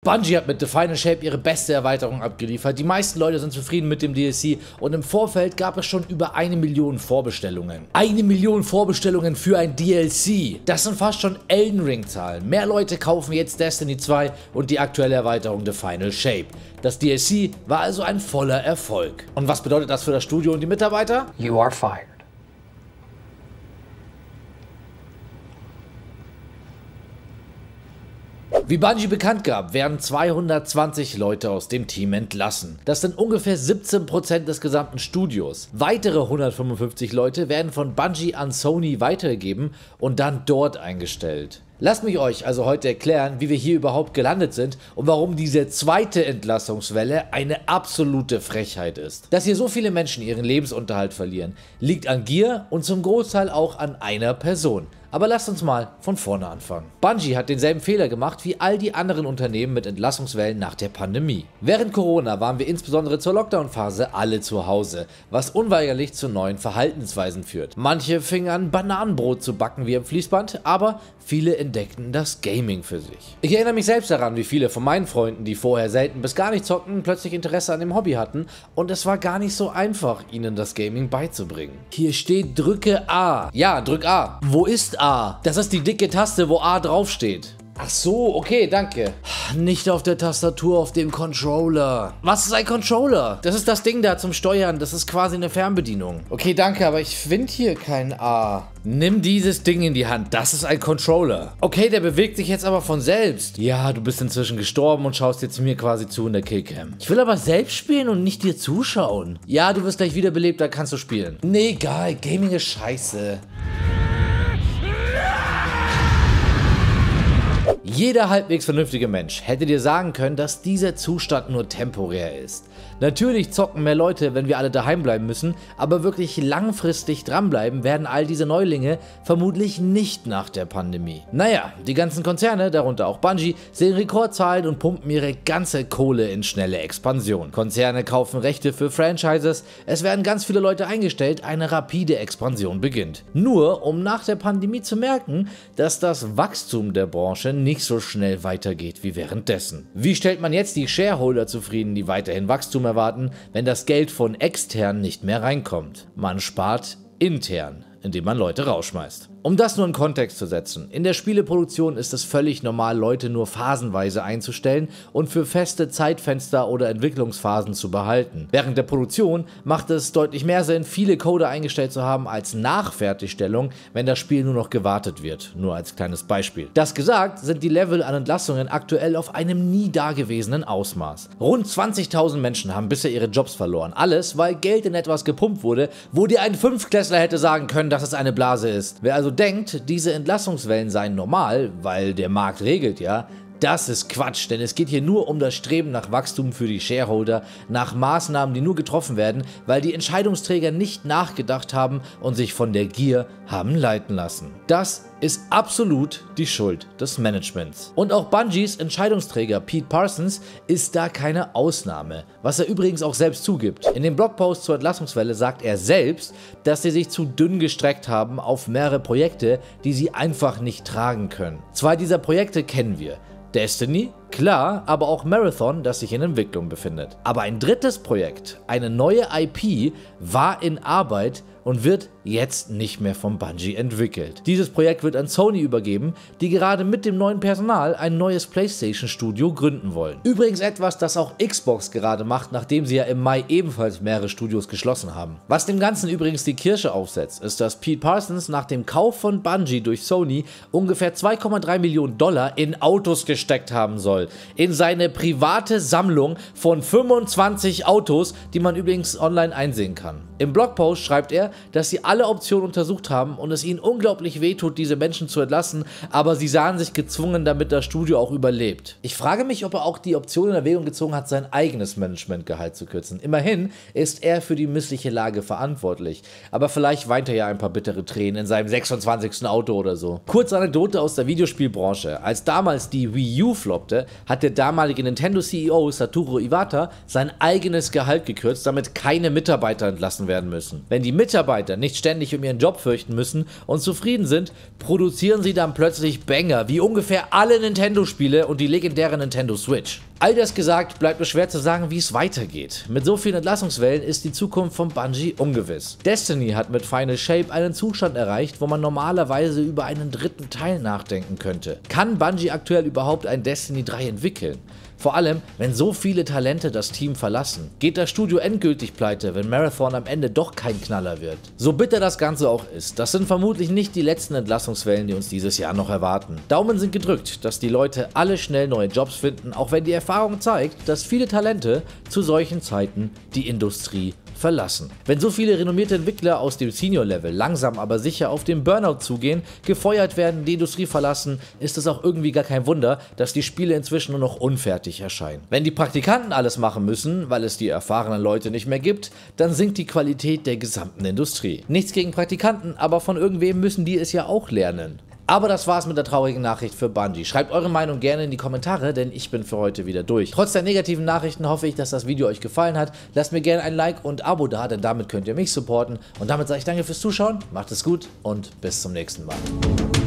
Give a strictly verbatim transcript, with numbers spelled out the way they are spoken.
Bungie hat mit The Final Shape ihre beste Erweiterung abgeliefert, die meisten Leute sind zufrieden mit dem D L C und im Vorfeld gab es schon über eine Million Vorbestellungen. Eine Million Vorbestellungen für ein D L C. Das sind fast schon Elden Ring Zahlen. Mehr Leute kaufen jetzt Destiny zwei und die aktuelle Erweiterung The Final Shape. Das D L C war also ein voller Erfolg. Und was bedeutet das für das Studio und die Mitarbeiter? You are fired. Wie Bungie bekannt gab, werden zweihundertzwanzig Leute aus dem Team entlassen. Das sind ungefähr siebzehn Prozent des gesamten Studios. Weitere hundertfünfundfünfzig Leute werden von Bungie an Sony weitergegeben und dann dort eingestellt. Lasst mich euch also heute erklären, wie wir hier überhaupt gelandet sind und warum diese zweite Entlassungswelle eine absolute Frechheit ist. Dass hier so viele Menschen ihren Lebensunterhalt verlieren, liegt an Gier und zum Großteil auch an einer Person. Aber lasst uns mal von vorne anfangen. Bungie hat denselben Fehler gemacht wie all die anderen Unternehmen mit Entlassungswellen nach der Pandemie. Während Corona waren wir insbesondere zur Lockdown-Phase alle zu Hause, was unweigerlich zu neuen Verhaltensweisen führt. Manche fingen an, Bananenbrot zu backen wie am Fließband, aber viele entdeckten das Gaming für sich. Ich erinnere mich selbst daran, wie viele von meinen Freunden, die vorher selten bis gar nicht zockten, plötzlich Interesse an dem Hobby hatten und es war gar nicht so einfach, ihnen das Gaming beizubringen. Hier steht, drücke A. Ja, drück A. Wo ist A? Das ist die dicke Taste, wo A draufsteht. Ach so, okay, danke. Nicht auf der Tastatur, auf dem Controller. Was ist ein Controller? Das ist das Ding da zum Steuern, das ist quasi eine Fernbedienung. Okay, danke, aber ich finde hier kein A. Nimm dieses Ding in die Hand, das ist ein Controller. Okay, der bewegt sich jetzt aber von selbst. Ja, du bist inzwischen gestorben und schaust jetzt mir quasi zu in der Killcam. Ich will aber selbst spielen und nicht dir zuschauen. Ja, du wirst gleich wiederbelebt, da kannst du spielen. Nee, egal, Gaming ist scheiße. Jeder halbwegs vernünftige Mensch hätte dir sagen können, dass dieser Zustand nur temporär ist. Natürlich zocken mehr Leute, wenn wir alle daheim bleiben müssen, aber wirklich langfristig dranbleiben werden all diese Neulinge vermutlich nicht nach der Pandemie. Naja, die ganzen Konzerne, darunter auch Bungie, sehen Rekordzahlen und pumpen ihre ganze Kohle in schnelle Expansion. Konzerne kaufen Rechte für Franchises, es werden ganz viele Leute eingestellt, eine rapide Expansion beginnt. Nur um nach der Pandemie zu merken, dass das Wachstum der Branche nicht so schnell weitergeht wie währenddessen. Wie stellt man jetzt die Shareholder zufrieden, die weiterhin Wachstum erwarten, wenn das Geld von extern nicht mehr reinkommt? Man spart intern, indem man Leute rausschmeißt. Um das nur in Kontext zu setzen, in der Spieleproduktion ist es völlig normal, Leute nur phasenweise einzustellen und für feste Zeitfenster oder Entwicklungsphasen zu behalten. Während der Produktion macht es deutlich mehr Sinn, viele Coder eingestellt zu haben als nach Fertigstellung, wenn das Spiel nur noch gewartet wird. Nur als kleines Beispiel. Das gesagt, sind die Level an Entlassungen aktuell auf einem nie dagewesenen Ausmaß. Rund zwanzigtausend Menschen haben bisher ihre Jobs verloren. Alles, weil Geld in etwas gepumpt wurde, wo dir ein Fünftklässler hätte sagen können, dass es eine Blase ist. Wer also denkt, diese Entlassungswellen seien normal, weil der Markt regelt ja, das ist Quatsch, denn es geht hier nur um das Streben nach Wachstum für die Shareholder, nach Maßnahmen, die nur getroffen werden, weil die Entscheidungsträger nicht nachgedacht haben und sich von der Gier haben leiten lassen. Das ist absolut die Schuld des Managements. Und auch Bungies Entscheidungsträger Pete Parsons ist da keine Ausnahme, was er übrigens auch selbst zugibt. In dem Blogpost zur Entlassungswelle sagt er selbst, dass sie sich zu dünn gestreckt haben auf mehrere Projekte, die sie einfach nicht tragen können. Zwei dieser Projekte kennen wir. Destiny, klar, aber auch Marathon, das sich in Entwicklung befindet. Aber ein drittes Projekt, eine neue I P, war in Arbeit und wird jetzt nicht mehr von Bungie entwickelt. Dieses Projekt wird an Sony übergeben, die gerade mit dem neuen Personal ein neues PlayStation-Studio gründen wollen. Übrigens etwas, das auch Xbox gerade macht, nachdem sie ja im Mai ebenfalls mehrere Studios geschlossen haben. Was dem Ganzen übrigens die Kirsche aufsetzt, ist, dass Pete Parsons nach dem Kauf von Bungie durch Sony ungefähr zwei Komma drei Millionen Dollar in Autos gesteckt haben soll. In seine private Sammlung von fünfundzwanzig Autos, die man übrigens online einsehen kann. Im Blogpost schreibt er, dass sie alle Optionen untersucht haben und es ihnen unglaublich wehtut, diese Menschen zu entlassen, aber sie sahen sich gezwungen, damit das Studio auch überlebt. Ich frage mich, ob er auch die Option in Erwägung gezogen hat, sein eigenes Managementgehalt zu kürzen. Immerhin ist er für die missliche Lage verantwortlich, aber vielleicht weint er ja ein paar bittere Tränen in seinem sechsundzwanzigsten Auto oder so. Kurze Anekdote aus der Videospielbranche. Als damals die Wii U floppte, hat der damalige Nintendo-C E O Satoru Iwata sein eigenes Gehalt gekürzt, damit keine Mitarbeiter entlassen werden müssen. Wenn die Mitarbeiter Mitarbeiter nicht ständig um ihren Job fürchten müssen und zufrieden sind, produzieren sie dann plötzlich Banger, wie ungefähr alle Nintendo-Spiele und die legendäre Nintendo Switch. All das gesagt, bleibt es schwer zu sagen, wie es weitergeht. Mit so vielen Entlassungswellen ist die Zukunft von Bungie ungewiss. Destiny hat mit Final Shape einen Zustand erreicht, wo man normalerweise über einen dritten Teil nachdenken könnte. Kann Bungie aktuell überhaupt ein Destiny drei entwickeln? Vor allem, wenn so viele Talente das Team verlassen. Geht das Studio endgültig pleite, wenn Marathon am Ende doch kein Knaller wird? So bitter das Ganze auch ist, das sind vermutlich nicht die letzten Entlassungswellen, die uns dieses Jahr noch erwarten. Daumen sind gedrückt, dass die Leute alle schnell neue Jobs finden, auch wenn die Erfahrung zeigt, dass viele Talente zu solchen Zeiten die Industrie verlassen. Wenn so viele renommierte Entwickler aus dem Senior-Level langsam aber sicher auf den Burnout zugehen, gefeuert werden, die Industrie verlassen, ist es auch irgendwie gar kein Wunder, dass die Spiele inzwischen nur noch unfertig erscheinen. Wenn die Praktikanten alles machen müssen, weil es die erfahrenen Leute nicht mehr gibt, dann sinkt die Qualität der gesamten Industrie. Nichts gegen Praktikanten, aber von irgendwem müssen die es ja auch lernen. Aber das war's mit der traurigen Nachricht für Bungie. Schreibt eure Meinung gerne in die Kommentare, denn ich bin für heute wieder durch. Trotz der negativen Nachrichten hoffe ich, dass das Video euch gefallen hat. Lasst mir gerne ein Like und Abo da, denn damit könnt ihr mich supporten. Und damit sage ich danke fürs Zuschauen, macht es gut und bis zum nächsten Mal.